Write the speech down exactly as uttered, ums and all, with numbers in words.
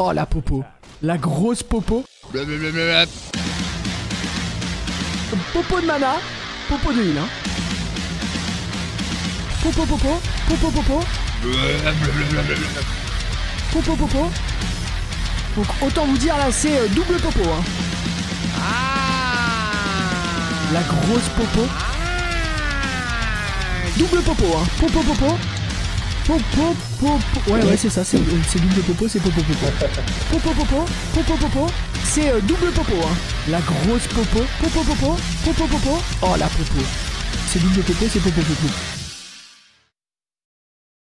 Oh la popo. La grosse popo. Popo de mana. Popo de heal hein. Popo popo. Popo popo. Popo popo. Donc autant vous dire là c'est euh, double popo hein. La grosse popo. Double popo hein. Popo popo. Popo popo. Ouais ouais c'est ça, c'est double popo, c'est popo popo. Popo popo. Popo popo. C'est euh, double popo hein. La grosse popo. Popo popo. Popo popo. Oh la popo. C'est double popo, c'est popo popo.